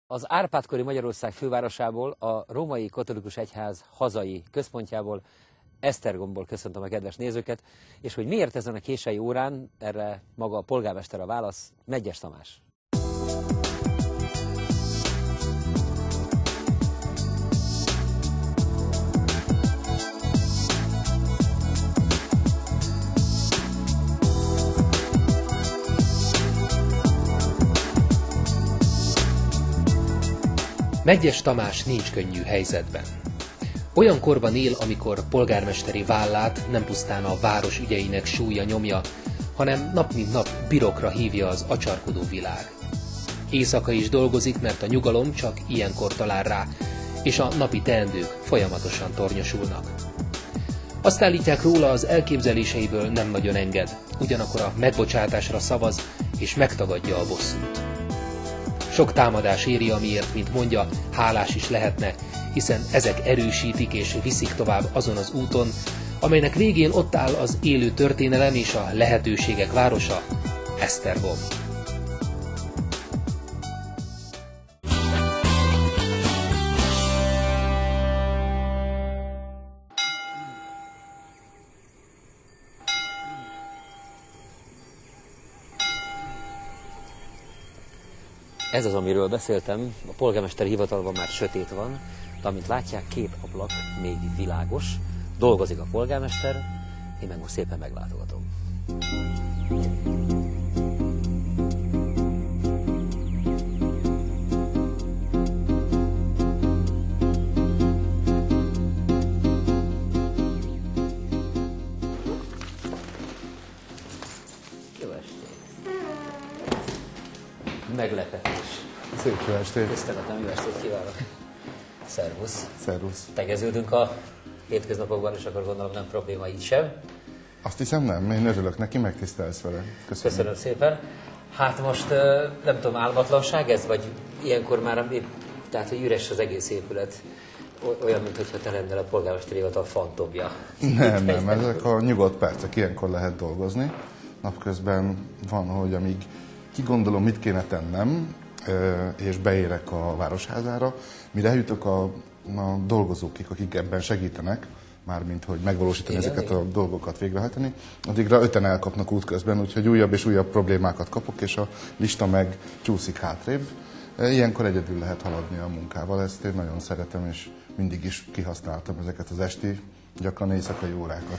Az Árpád-kori Magyarország fővárosából, a Római Katolikus Egyház hazai központjából, Esztergomból köszöntöm a kedves nézőket, és hogy miért ezen a késői órán, erre maga a polgármester a válasz, Medgyes Tamás. Medgyes Tamás nincs könnyű helyzetben. Olyan korban él, amikor polgármesteri vállát nem pusztán a város ügyeinek súlya nyomja, hanem nap mint nap birokra hívja az acsarkodó világ. Éjszaka is dolgozik, mert a nyugalom csak ilyenkor talál rá, és a napi teendők folyamatosan tornyosulnak. Azt állítják róla, az elképzeléseiből nem nagyon enged, ugyanakkor a megbocsátásra szavaz, és megtagadja a bosszút. Sok támadás éri, amiért, mint mondja, hálás is lehetne, hiszen ezek erősítik és viszik tovább azon az úton, amelynek végén ott áll az élő történelem és a lehetőségek városa, Esztergom. Ez az, amiről beszéltem, a polgármesteri hivatalban már sötét van, de amint látják, két ablak még világos, dolgozik a polgármester, én meg most szépen meglátogatom. Jó estét! Meglepetés. Szép jó estét. Tiszteletem, jó estét kívánok. Szervusz. Szervusz. Tegeződünk a hétköznapokban, és akkor gondolom nem probléma így sem. Azt hiszem nem, én örülök neki, megtisztelsz vele. Köszönöm szépen. Hát most nem tudom, álmatlanság ez, vagy ilyenkor már tehát, hogy üres az egész épület, olyan, mintha te lennél a polgármesteri hivatal fantomja. Nem, ezek a nyugodt percek, ilyenkor lehet dolgozni. Napközben van, hogy amíg kigondolom, mit kéne tennem, és beérek a Városházára, mire eljutok a dolgozókig, akik ebben segítenek, mármint hogy megvalósítani ezeket a dolgokat végrehajtani, addigra 5-en elkapnak útközben, úgyhogy újabb és újabb problémákat kapok, és a lista meg csúszik hátrébb. Ilyenkor egyedül lehet haladni a munkával, ezt én nagyon szeretem, és mindig is kihasználtam ezeket az esti, gyakran éjszakai órákat.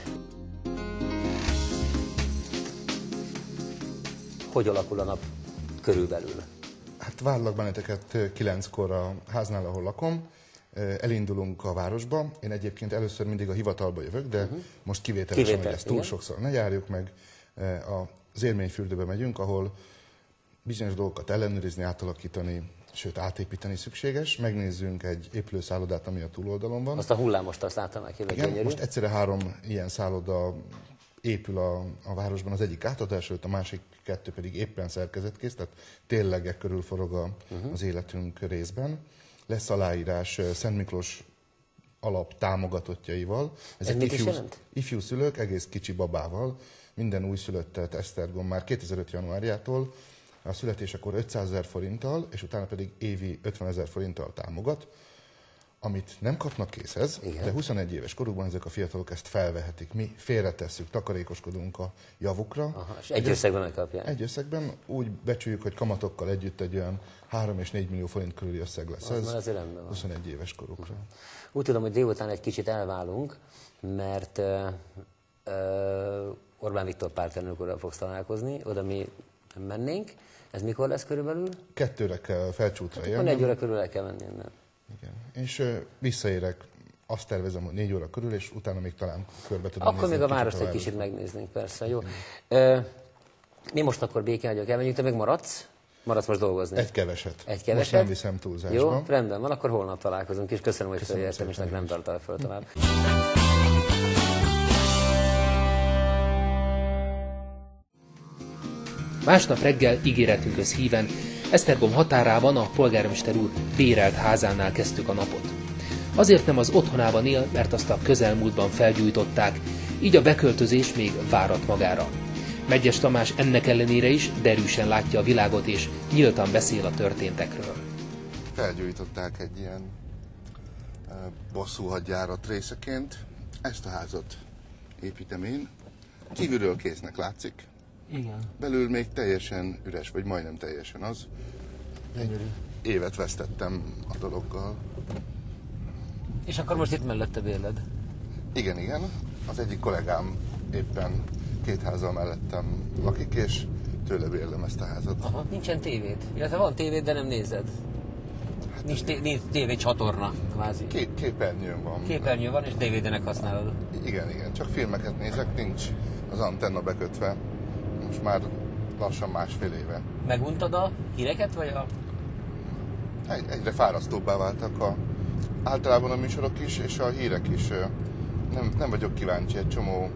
Hogy alakul a nap körülbelül? Hát várlak benneteket 9-kor a háznál, ahol lakom. Elindulunk a városba. Én egyébként először mindig a hivatalba jövök, de most kivételesen, hogy ezt túl sokszor ne járjuk meg. Az Érményfürdőbe megyünk, ahol bizonyos dolgokat ellenőrizni, átalakítani, sőt átépíteni szükséges. Megnézzünk egy épülőszállodát, ami a túloldalon van. Azt a hullámost azt láttam meg, igen, most egyszerre 3 ilyen szálloda épül a városban, az egyik átadás előtt, a másik 2 pedig éppen szerkezetkész, tehát tényleg körül forog az életünk részben. Lesz aláírás Szent Miklós alap támogatottjaival. Ez ifjú szülők, egész kicsi babával, minden újszülöttet Esztergom már 2005. januárjától a születésekor 500 000 forinttal, és utána pedig évi 50 000 forinttal támogat, amit nem kapnak készhez, igen, de 21 éves korukban ezek a fiatalok ezt felvehetik. Mi félretesszük, takarékoskodunk a javukra. Aha, és egy összegben megkapják? Egy összegben úgy becsüljük, hogy kamatokkal együtt egy olyan 3 és 4 millió forint körüli összeg lesz. Ez 21 éves korukra. Úgy tudom, hogy délután egy kicsit elválunk, mert Orbán Viktor pártelnök úrral fogsz találkozni, oda mi nem mennénk. Ez mikor lesz körülbelül? 2-re kell Felcsútra jönnöm. 4 óra körül el kell menni innen. Igen. És visszaérek, azt tervezem, hogy 4 óra körül, és utána még talán körbe tudom akkor nézni. Akkor még a várost egy kicsit megnéznénk, persze, jó. Mi most akkor Békén vagyok, elmenjünk, te meg maradsz? Maradsz most dolgozni? Egy keveset. Egy keveset? Most nem viszem túlzásba. Jó, rendben van, akkor holnap találkozunk, és köszönöm, hogy feljöttem, és nem tartál föl tovább. Másnap reggel ígéretünkhöz híven Esztergom határában a polgármester úr bérelt házánál kezdtük a napot. Azért nem az otthonában él, mert azt a közelmúltban felgyújtották, így a beköltözés még várat magára. Medgyes Tamás ennek ellenére is derűsen látja a világot és nyíltan beszél a történtekről. felgyújtották egy ilyen bosszúhadjárat részeként. Ezt a házat építem én. Kívülről késznek látszik. Igen. Belül még teljesen üres, vagy majdnem teljesen az. Gyönyörű. Évet vesztettem a dologgal. És akkor most itt mellette bérled? Igen, igen. Az egyik kollégám éppen 2 házzal mellettem lakik, és tőle bérlem ezt a házat. Aha, nincsen tévéd. Illetve van tévéd, de nem nézed. Nincs tévécsatorna, kvázi. Képernyőn van. Képernyő van, és DVD-nek használod. Igen, igen. Csak filmeket nézek, nincs az antenna bekötve. Most már lassan 1,5 éve. Meguntad a híreket, vagy a... Egyre fárasztóbbá váltak általában a műsorok is, és a hírek is. Nem vagyok kíváncsi egy csomó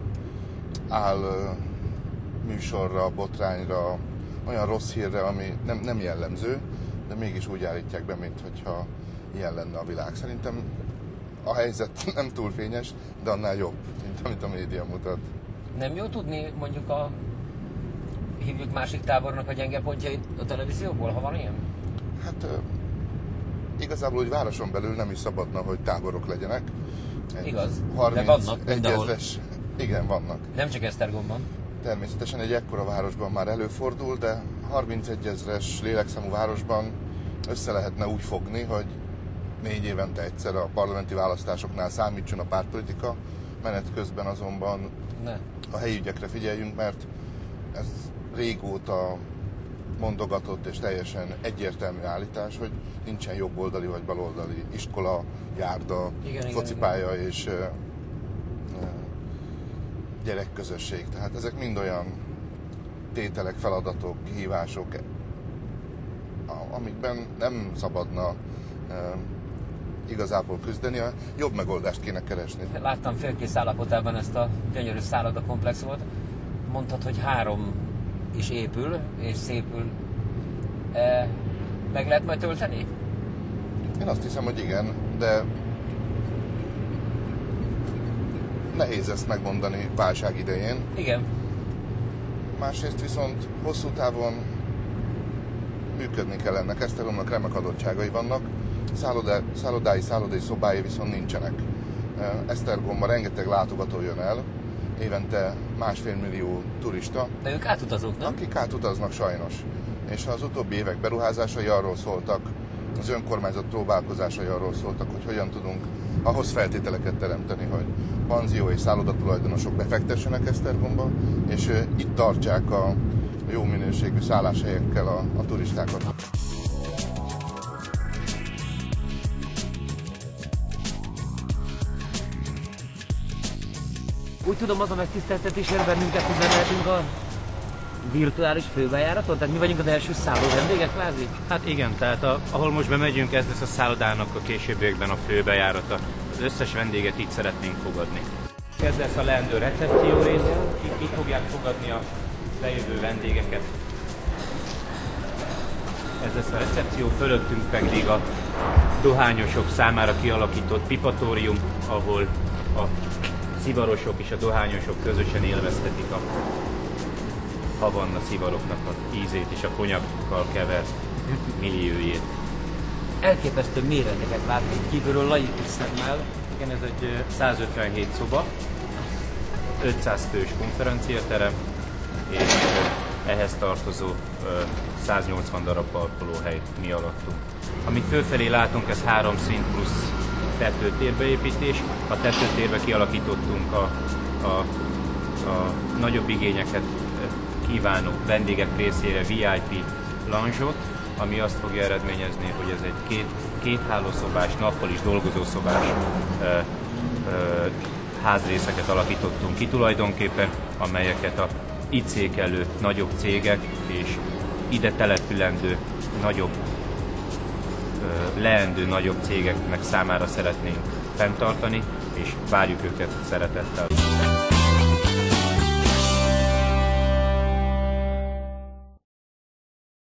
műsorra, botrányra, olyan rossz hírre, ami nem jellemző, de mégis úgy állítják be, mintha ilyen lenne a világ. Szerintem a helyzet nem túl fényes, de annál jobb, mint amit a média mutat. Nem jó tudni mondjuk a hívjuk másik tábornak a gyenge pontjait a televízióból, ha van ilyen? Hát igazából úgy városon belül nem is szabadna, hogy táborok legyenek. Igaz, de vannak mindenhol. Igen, vannak. Nem csak Esztergomban. Természetesen egy ekkora városban már előfordul, de 31 000-es lélekszámú városban össze lehetne úgy fogni, hogy 4 évente egyszer a parlamenti választásoknál számítson a pártpolitika, menet közben azonban a helyi ügyekre figyeljünk, mert ez régóta mondogatott és teljesen egyértelmű állítás, hogy nincsen jobboldali vagy baloldali iskola, járda, focipálya és gyerekközösség. Tehát ezek mind olyan tételek, feladatok, kihívások, amikben nem szabadna igazából küzdeni, a jobb megoldást kéne keresni. Láttam félkész állapotában ezt a gyönyörű szállodakomplexumot. Mondtad, hogy 3 is épül, és szépül. Meg lehet majd tölteni? Én azt hiszem, hogy igen, de nehéz ezt megmondani válság idején. Igen. Másrészt viszont hosszú távon működni kell ennek. Esztergomnak remek adottságai vannak, szállodai szobái viszont nincsenek. Esztergomban rengeteg látogató jön el, évente 1,5 millió turista. De ők átutazók, nem? Akik átutaznak sajnos. És az utóbbi évek beruházásai arról szóltak, az önkormányzat próbálkozásai arról szóltak, hogy hogyan tudunk ahhoz feltételeket teremteni, hogy panzió és szállodatulajdonosok befektessenek Esztergomba, és itt tartsák a jó minőségű szálláshelyekkel a turistákat. Úgy tudom, az a megtiszteltetés ér bennünket, hogy bemehetünk a virtuális főbejáraton? Tehát mi vagyunk az első szálló vendégek, kvázi? Hát igen, tehát ahol most bemegyünk, ez lesz a szállodának a későbbiekben a főbejárata. Az összes vendéget itt szeretnénk fogadni. Ez lesz a leendő recepció rész, itt fogják fogadni a bejövő vendégeket. Ez lesz a recepció, fölöttünk pedig a dohányosok számára kialakított pipatórium, ahol a szivarosok és a dohányosok közösen élvezhetik a Havanna szivaroknak az ízét és a konyakkal kevert milliójét. Elképesztő méreteket látni kívülről laikus szemmel. Igen, ez egy 157 szoba, 500 fős konferenciaterem, és ehhez tartozó 180 darab parkolóhely mi alattunk. Amit fölfelé látunk, ez 3 szint plusz tetőtérbeépítés. A tetőtérbe kialakítottunk a nagyobb igényeket kívánó vendégek részére VIP lounge-ot, ami azt fogja eredményezni, hogy ez egy két hálószobás, nappal is dolgozószobás házrészeket alakítottunk ki tulajdonképpen, amelyeket a itt székelő nagyobb cégek és ide települendő leendő nagyobb cégeknek számára szeretnénk fenntartani, és várjuk őket szeretettel.